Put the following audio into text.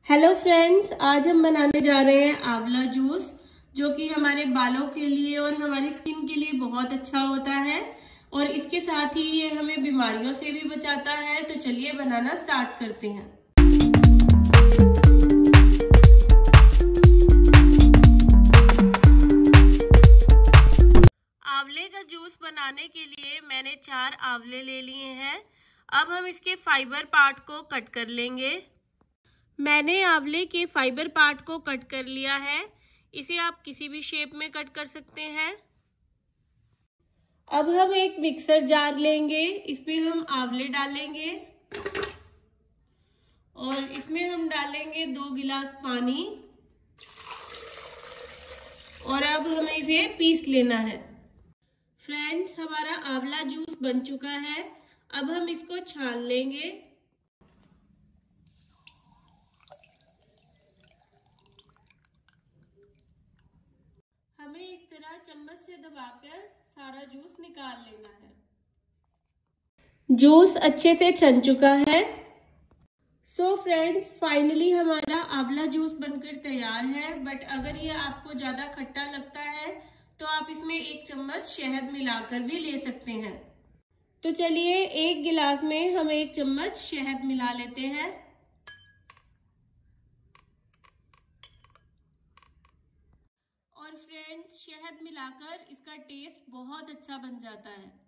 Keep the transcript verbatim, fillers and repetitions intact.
Hello friends, आज हम बनाने जा रहे हैं आंवला जूस, जो कि हमारे बालों के लिए और हमारी स्किन के लिए बहुत अच्छा होता है और इसके साथ ही ये हमें बीमारियों से भी बचाता है। तो चलिए बनाना स्टार्ट करते हैं। आंवले का जूस बनाने के लिए मैंने चार आंवले ले लिए हैं। अब हम इसके फाइबर पार्ट को कट कर लेंगे। मैंने आंवले के फाइबर पार्ट को कट कर लिया है। इसे आप किसी भी शेप में कट कर सकते हैं। अब हम एक मिक्सर जार लेंगे, इसमें हम आंवले डालेंगे और इसमें हम डालेंगे दो गिलास पानी और अब हमें इसे पीस लेना है। फ्रेंड्स, हमारा आंवला जूस बन चुका है। अब हम इसको छान लेंगे। हमें इस तरह चम्मच से दबाकर सारा जूस निकाल लेना है। जूस अच्छे से छन चुका है। सो फ्रेंड्स, फाइनली हमारा आंवला जूस बनकर तैयार है। बट अगर ये आपको ज़्यादा खट्टा लगता है तो आप इसमें एक चम्मच शहद मिलाकर भी ले सकते हैं। तो चलिए, एक गिलास में हम एक चम्मच शहद मिला लेते हैं। और फ्रेंड्स, शहद मिलाकर इसका टेस्ट बहुत अच्छा बन जाता है।